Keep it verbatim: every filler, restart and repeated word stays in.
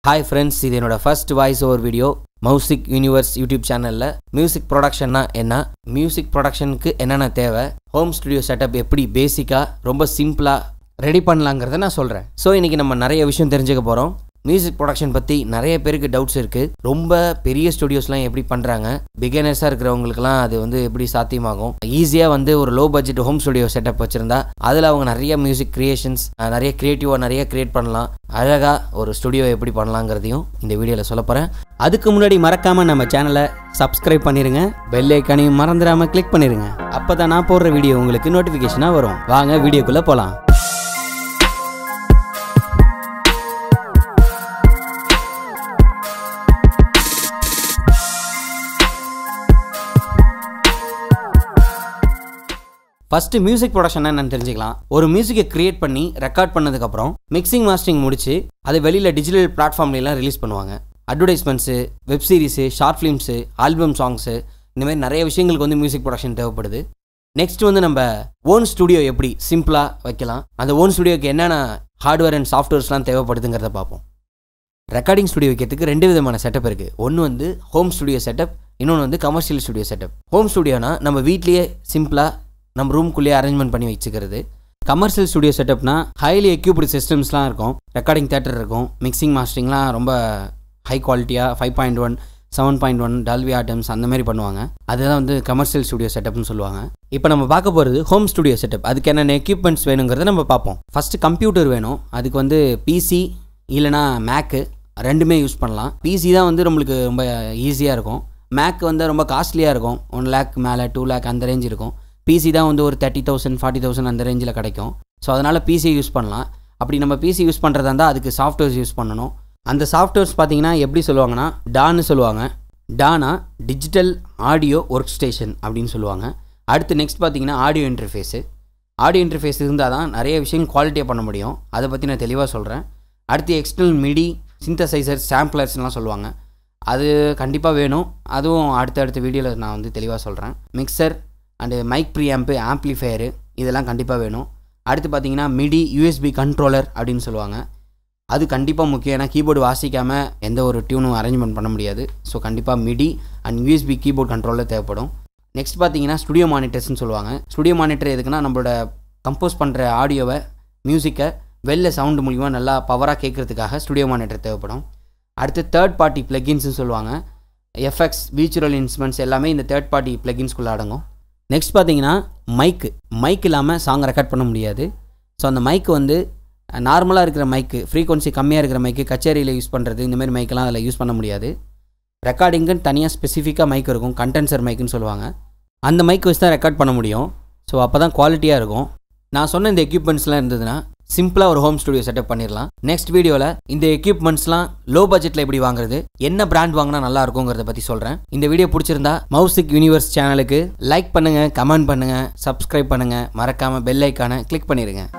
Hi friends, இது என்னோட first voice over video Music Universe YouTube channelல music production னா என்ன, music productionக்கு என்னென்ன தேவை, home studio setup எப்படி பேசிக்கா ரொம்ப சிம்பிளா ரெடி பண்ணலாம்ங்கறத நான் சொல்றேன். சோ இன்னைக்கு நம்ம நிறைய விஷயம் தெரிஞ்சுக்க போறோம். Music production பத்தி நிறைய பேருக்கு டவுட்ஸ் இருக்கு. ரொம்ப பெரிய ஸ்டுடியோஸ்லாம் எப்படி பண்றாங்க, பிகினர்ஸா இருக்கிறவங்களுக்குலாம் அது வந்து எப்படி சாத்தியமாகும், ஈஸியா வந்து ஒரு low budget home studio setup வச்சிருந்தா அதுல அவங்க நிறைய மியூசிக் கிரியேஷன்ஸ் நிறைய கிரியேட்டிவா நிறைய கிரியேட் பண்ணலாம், அழகா ஒரு ஸ்டுடியோ எப்படி பண்ணலாம்ங்கறதையும் இந்த வீடியோல சொல்ல போறேன். அதுக்கு முன்னாடி மறக்காம நம்ம சேனலை சப்ஸ்கிரைப் பண்ணிருங்க, பெல் ஐகானையும் மறந்துடாம கிளிக் பண்ணிருங்க. அப்பதான் நான் போடுற வீடியோ உங்களுக்கு நோட்டிபிகேஷனா வரும். வாங்க வீடியோக்குள்ள போலாம். ஃபர்ஸ்ட் மியூசிக் ப்ரொடக்ஷன் என்னன்னு தெரிஞ்சுக்கலாம். ஒரு மியூசிக்கை கிரியேட் பண்ணி ரெக்கார்ட் பண்ணதுக்கப்புறம் மிக்சிங் மாஸ்டரிங் முடிச்சு அதை வெளியில் டிஜிட்டல் பிளாட்ஃபார்ம்லாம் ரிலீஸ் பண்ணுவாங்க. Advertisements, web series, short films, album songs, இந்த மாதிரி நிறைய விஷயங்களுக்கு வந்து மியூசிக் ப்ரொடக்ஷன் தேவைப்படுது. நெக்ஸ்ட் வந்து நம்ம ஓன் ஸ்டுடியோ எப்படி சிம்பிளாக வைக்கலாம், அந்த ஓன் ஸ்டுடியோக்கு என்னென்ன ஹார்ட்வேர் அண்ட் சாஃப்ட்வேர்ஸ்லாம் தேவைப்படுதுங்கிறத பார்ப்போம். ரெக்கார்டிங் ஸ்டுடியோ வைக்கிறதுக்கு ரெண்டு விதமான செட்டப் இருக்குது. ஒன்று வந்து ஹோம் ஸ்டுடியோ செட்டப், இன்னொன்று வந்து கமர்ஷியல் ஸ்டுடியோ செட்டப். ஹோம் ஸ்டுடியோனா நம்ம வீட்லேயே சிம்பிளாக நம்ம ரூம்குள்ளேயே அரேஞ்ச்மெண்ட் பண்ணி வச்சுக்கிறது. கமர்ஷியல் ஸ்டுடியோ செட்டப்னா ஹைலி எக்யூப்டு சிஸ்டம்ஸ்லாம் இருக்கும், ரெக்கார்டிங் தேட்டர் இருக்கும், மிக்சிங் மாஸ்டரிங்லாம் ரொம்ப ஹை குவாலிட்டியாக five point one seven point one Dolby Atmos அந்த மாதிரி பண்ணுவாங்க. அதுதான் வந்து கமர்ஷியல் ஸ்டுடியோ செட்டப்னு சொல்லுவாங்க. இப்போ நம்ம பார்க்க போகிறது ஹோம் ஸ்டுடியோ செட்டப். அதுக்கு என்னென்ன எக்யூப்மெண்ட்ஸ் வேணுங்கிறத நம்ம பார்ப்போம். ஃபஸ்ட்டு கம்ப்யூட்டர் வேணும். அதுக்கு வந்து பிசி இல்லைனா மேக்கு ரெண்டுமே யூஸ் பண்ணலாம். பிசி தான் வந்து நம்மளுக்கு ரொம்ப ஈஸியாக இருக்கும். மேக் வந்து ரொம்ப காஸ்ட்லியாக இருக்கும், ஒன் லேக் மேலே டூ லேக் அந்த ரேஞ்ச் இருக்கும். பிசி தான் வந்து ஒரு தேர்ட்டி தௌசண்ட் ஃபார்ட்டி தௌசண்ட் அந்த ரேஞ்சில் கிடைக்கும். ஸோ அதனால் பிசி யூஸ் பண்ணலாம். அப்படி நம்ம பிசி யூஸ் பண்ணுறதா இருந்தால் அதுக்கு சாஃப்ட்வேர்ஸ் யூஸ் பண்ணணும். அந்த சாஃப்ட்வேர்ஸ் பார்த்தீங்கன்னா எப்படி சொல்லுவாங்கன்னா டான்னு சொல்லுவாங்க. டானா டிஜிட்டல் ஆடியோ ஒர்க் ஸ்டேஷன் அப்படின்னு சொல்லுவாங்க. அடுத்து நெக்ஸ்ட் பார்த்தீங்கன்னா ஆடியோ இன்டர்ஃபேஸு. ஆடியோ இன்டர்ஃபேஸ் இருந்தால் தான் நிறைய விஷயம் குவாலிட்டியாக பண்ண முடியும். அதை பற்றி நான் தெளிவாக சொல்கிறேன். அடுத்து எக்ஸ்டர்னல் மிடி, சிந்தசைசர், சாம்பிளர்ஸ்லாம் சொல்லுவாங்க. அது கண்டிப்பாக வேணும். அதுவும் அடுத்த அடுத்த வீடியோவில் நான் வந்து தெளிவாக சொல்கிறேன். Mixer and mic preamp, amplifier இதெல்லாம் கண்டிப்பாக வேணும். அடுத்து பார்த்தீங்கன்னா மிடி யூஎஸ்பி கண்ட்ரோலர் அப்படின்னு சொல்லுவாங்க. அது கண்டிப்பாக முக்கியம். ஏன்னா கீபோர்டு வாசிக்காமல் எந்த ஒரு டியூனும் அரேஞ்ச்மெண்ட் பண்ண முடியாது. ஸோ கண்டிப்பாக MIDI and USB keyboard controller தேவைப்படும். நெக்ஸ்ட் பார்த்தீங்கன்னா ஸ்டுடியோ மானிட்டர்ஸ்னு சொல்லுவாங்க. ஸ்டுடியோ மானிட்டர் எதுக்குன்னா நம்மளோட கம்போஸ் பண்ணுற ஆடியோவை, மியூசிக்கை வெளில சவுண்டு மூலிமா நல்லா பவராக கேட்குறதுக்காக ஸ்டுடியோ மானிட்டர் தேவைப்படும். அடுத்து தேர்ட் பார்ட்டி ப்ளகின்ஸ்னு சொல்லுவாங்க. எஃப்எக்ஸ், விர்ச்சுவல் இன்ஸ்ட்ருமெண்ட்ஸ் எல்லாமே இந்த தேர்ட் பார்ட்டி ப்ளகின்ஸ்குள்ளே அடங்கும். நெக்ஸ்ட் பார்த்தீங்கன்னா மைக்கு. மைக் இல்லாமல் சாங் ரெக்கார்ட் பண்ண முடியாது. ஸோ அந்த மைக்கு வந்து நார்மலாக இருக்கிற மைக்கு, ஃப்ரீக்வன்சி கம்மியாக இருக்கிற மைக்கு, கச்சேரியில் யூஸ் பண்ணுறது இந்தமாதிரி மைக்கெல்லாம் அதில் யூஸ் பண்ண முடியாது. ரெக்கார்டிங்குன்னு தனியாக ஸ்பெசிஃபிக்காக மைக் இருக்கும், கண்டென்சர் மைக்குன்னு சொல்லுவாங்க. அந்த மைக் வச்சு தான் ரெக்கார்ட் பண்ண முடியும். ஸோ அப்போ தான் குவாலிட்டியாக இருக்கும். நான் சொன்ன இந்த எக்யூப்மெண்ட்ஸ்லாம் இருந்ததுன்னா சிம்பிளாக ஒரு ஹோம் ஸ்டுடியோ செட்டப் பண்ணிடலாம். நெக்ஸ்ட் வீடியோவில் இந்த எக்யூப்மெண்ட்ஸ்லாம் லோ பட்ஜெட்டில் எப்படி வாங்குறது, என்ன பிராண்ட் வாங்கினா நல்லா இருக்குங்கிறத பற்றி சொல்கிறேன். இந்த வீடியோ பிடிச்சிருந்தா மியூசிக் யூனிவர்ஸ் சேனலுக்கு லைக் பண்ணுங்கள், கமெண்ட் பண்ணுங்கள், சப்ஸ்கிரைப் பண்ணுங்கள், மறக்காமல் பெல் ஐக்கானை கிளிக் பண்ணிடுங்க.